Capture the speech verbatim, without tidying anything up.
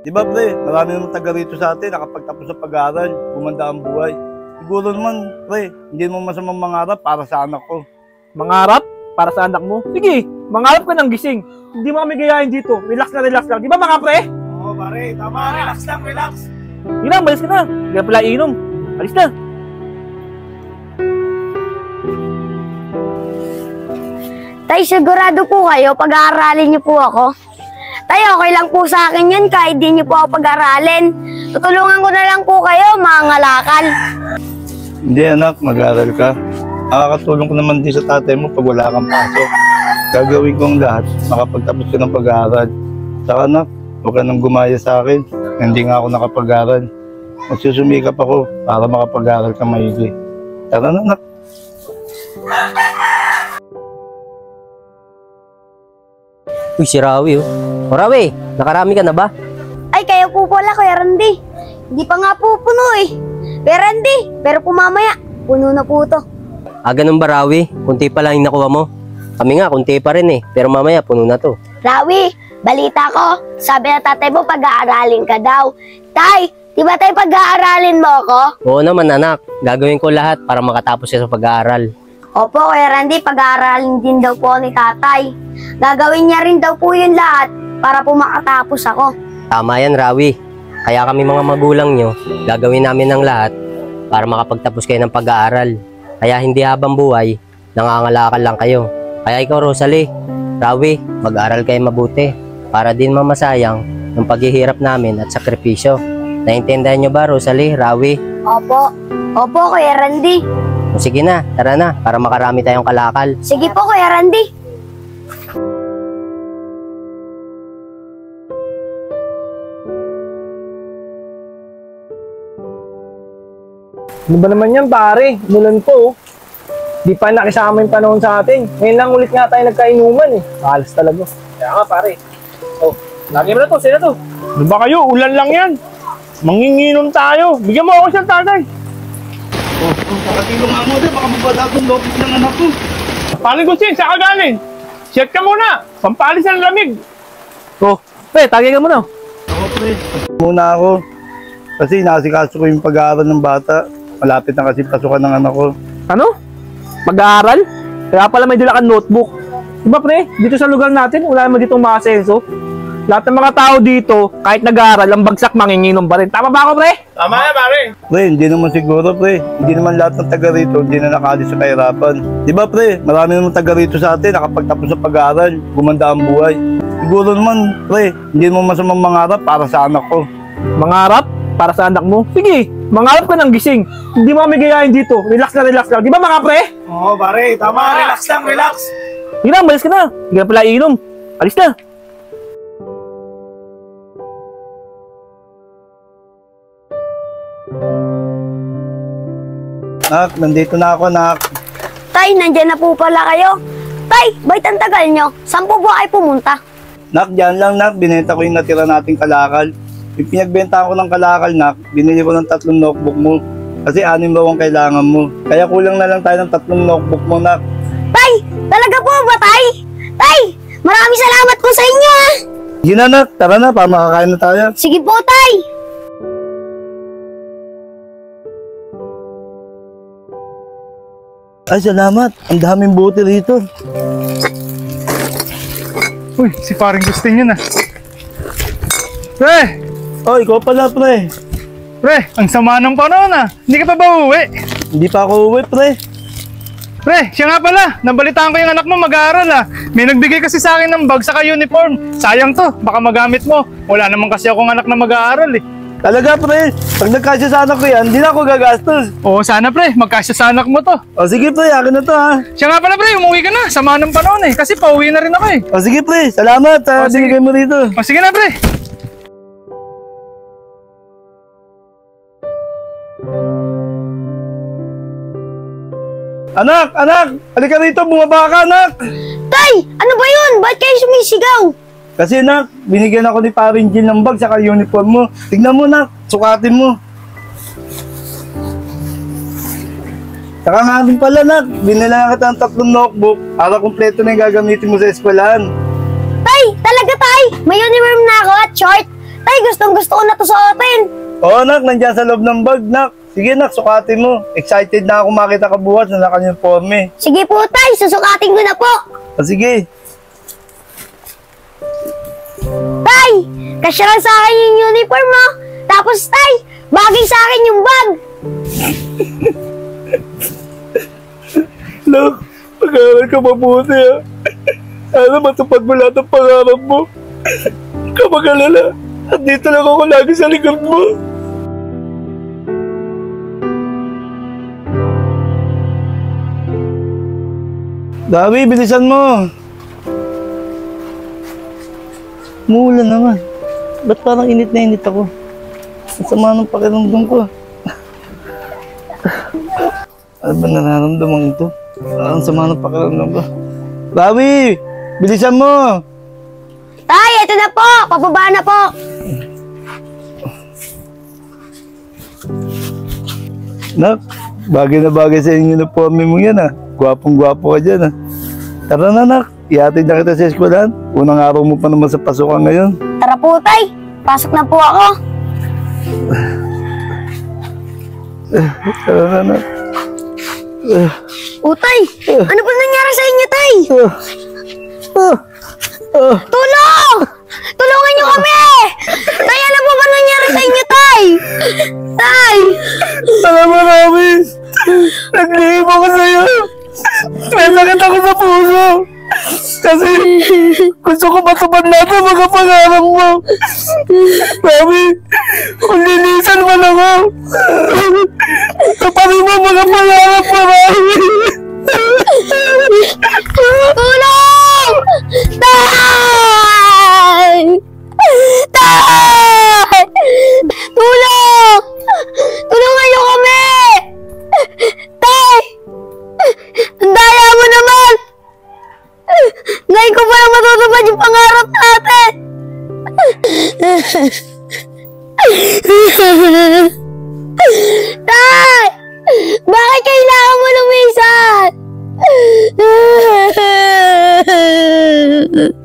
Di ba pre, marami naman taga rito sa atin nakapagtapos sa pag-aaral, gumanda ang buhay. Siguro naman pre, hindi mo masamang mangarap para sa anak ko. Mangarap? Para sa anak mo? Sige, mangarap ka ng gising. Hindi mo kami gayahin dito. Relax na relax lang. Di ba mga pre? Oo pare, tama. Relax lang, relax. Hindi na, malis ka na. Hindi na pala inom. Alis na. Tay, sigurado po kayo, pag-aaralin niyo po ako. Tay, okay lang po sa akin yan kahit di niyo po ako pag-aralin. Tutulungan ko na lang po kayo, mga ngalakal. Hindi anak, mag-aaral ka. Nakakatulong ko naman din sa tatay mo pag wala kang pasok. Gagawin kong lahat, makapagtapos ka ng pag-aaral. Saka anak, huwag ka nang gumaya sa akin. Hindi nga ako nakapag-aaral. Magsusumikap ako para makapag-aaral ka maigi. Tara na anak. Uy, si Rawi oh. O Rawi, nakarami ka na ba? Ay, kayo po pala, Kuya Randy. Hindi pa nga po puno eh. Kuya Randy, pero po mamaya, puno na po to. Ah, ganun ba Rawi? Kunti pa lang yung nakuha mo. Kami nga, kunti pa rin eh. Pero mamaya, puno na to. Rawi, balita ko, sabi na tatay mo pag-aaralin ka daw. Tay, di ba tayo pag-aaralin mo ako? Oo naman anak, gagawin ko lahat para makatapos siya sa pag-aaral. Opo, Kuya Randy, pag-aaralin din daw po ni tatay. Gagawin niya rin daw po yun lahat para po makatapos ako. Tama yan Rawi. Kaya kami mga magulang nyo, gagawin namin ang lahat para makapagtapos kayo ng pag-aaral. Kaya hindi habang buhay, nangangalakal lang kayo. Kaya ikaw Rosalie, Rawi, mag-aral kayo mabuti para din mamasayang ng paghihirap namin at sakripisyo. Naintindihan nyo ba Rosalie, Rawi? Opo, opo Kuya Randy. O sige na, tara na para makarami tayong kalakal. Sige po Kuya Randy. Ano ba naman yan pare? Mulan po. Di pa nakisama yung panahon sa atin. Ngayon lang ulit nga tayo nagkainuman eh. Mahalas talaga. Kaya nga pare. Oh, lagi mo na to. Sino to? Ano ba kayo? Ulan lang yan. Manginginom tayo. Bigyan mo ako siyang tatay. Oh, oh pakatilo nga mo din, baka magbadakong lopit ng anak ko. Paling Gusin, saan ka galing? Shit ka muna. Pampalis ng lamig. Oh, pre, tagay ka muna. Ako pre, muna ako. Kasi nasikaso ko yung pag-aaral ng bata. Malapit na kasi pasukan ng anak ko. Ano? Mag-aaral? Kaya pala may dala kang notebook. Diba pre, dito sa lugar natin, wala naman ditong maasenso. Lahat ng mga tao dito, kahit nag-aaral, ang bagsak manginginom pa rin. Tama ba ako pre? Tama na pare. Pre, hindi naman siguro pre. Hindi naman lahat ng taga rito, hindi na nakaalis sa kahirapan. Di ba pre, marami naman taga rito sa atin, nakapagtapos sa pag-aaral, gumanda ang buhay. Siguro naman pre, hindi mo masamang mangarap para sa anak ko. Mangarap? Para sa anak mo? Sige, mangarap ka ng gising. Hindi mo kami gayahin dito. Relax na relax lang. Di ba mga pre? Oo pare, tama. Relax lang, relax. Hindi na, malis ka na. Hindi na pala inom. Alis na. Nak, nandito na ako, nak. Tay, nandyan na po pala kayo. Tay, ba't ang tagal nyo? Saan po ba kayo pumunta? Nak, dyan lang, nak. Binenta ko yung natira nating kalakal. Yung pinagbenta ko ng kalakal, nak, binili ko ng tatlong notebook mo. Kasi anim raw ang kailangan mo. Kaya kulang na lang tayo ng tatlong notebook mo, nak. Tay, talaga po ba, Tay? Tay, maraming salamat po sa inyo, ha? Sige na, nak. Tara na, para makakain na tayo. Sige po, Tay. Ay, salamat. Ang daming buti rito. Uy, si paring Gustin yun ah. Pre! Oh, ikaw pala, pre. Pre, ang sama ng panahon ah. Hindi ka pa ba uuwi? Hindi pa ako uwi, pre. Pre, siya nga pala. Nabalitaan ko yung anak mo mag-aaral ah. May nagbigay kasi sa akin ng bag saka uniform. Sayang to, baka magamit mo. Wala naman kasi akong anak na mag-aaral eh. Talaga, pre. Pag nagkasya sa anak ko yan, hindi na ako gagastos. Oo, sana pre, magkasya sa anak mo to. O sige, pre. Akin na to, ha. Siya nga pala pre, umuwi ka na. Sama ng panahon eh. Kasi pauwi na rin ako eh. O sige, pre. Salamat, ha. O, sige. Binigay mo rito. O sige na pre. Anak, anak. Halika rito. Bumaba ka, anak. Tay, ano ba yun? Ba't kayo sumisigaw? Kasi, nak, binigyan ako ni paring Jill ng bag saka uniform mo. Tignan mo, nak. Sukatin mo. Saka nga din pala, nak. Binila kita ng tatlong notebook para kumpleto na yung gagamitin mo sa eskwelahan. Tay, talaga tay. May uniform na ako at short. Tay, gustong gusto ko na to sa atin. Oo, nak, nandiyan sa loob ng bag, nak. Sige, nak, sukatin mo. Excited na ako makita ka bukas na naka-uniforme. Sige po, tay, susukatin ko na po. O sige. Tay, kasya lang sa akin yung uniform mo. Tapos, tay, bagay sa akin yung bag. Nak, pag-aaral ka mabuti, ha. Sana matupad mo lahat ng pangarap mo. Huwag ka mag-alala. Andito lang ako lagi sa likod mo. Dawi, bilisan mo. Mula naman. Ba't parang init na init ako? Ang sama ng pakiramdam ko. Ano ba nararamdaman ito? Ang sama ng pakiramdam ko. Dawi, bilisan mo. Tay, ito na po. Pababa na po. Nak, bagay na bagay sa inyo uniforme mo yan, ha. Gwapong-gwapo ka dyan, ha. Tara na, nak. Ihatid na kita sa eskwelahan. Unang araw mo pa naman sa pasukan ngayon. Tara po, tay. Pasok na po ako. Tara na, nak. O, tay, ano po nangyari sa inyo, tay? Ah, ah, Tulong! Tulungan niyo kami! Tay, ano po ba nangyari sa inyo, tay? Tay! Alam mo, Rami, naglihim ako sa'yo. May sakit ako sa puso. Kasi gusto ko matupad natin ang mga pangarap mo. Rami, kung linisan mo lang ako, taparin mo ang mga pangarap mo, Rami. Tulong! Tay! Tay! Tulong! Tulungan niyo kami! Tay! Ang daya mo naman! Ngayon ko palang matutupad yung pangarap natin! Tay! Bakit kailangan mo lumisan?